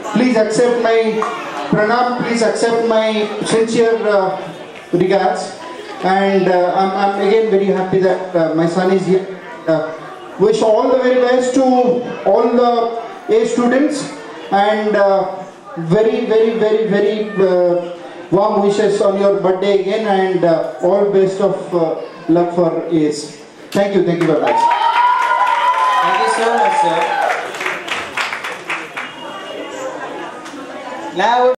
Please accept my pranam, please accept my sincere regards. And I'm again very happy that my son is here. Wish all the very best to all the A students, and very warm wishes on your birthday again, and all best of luck for A's. Thank you very much. Thank you so much, sir. Now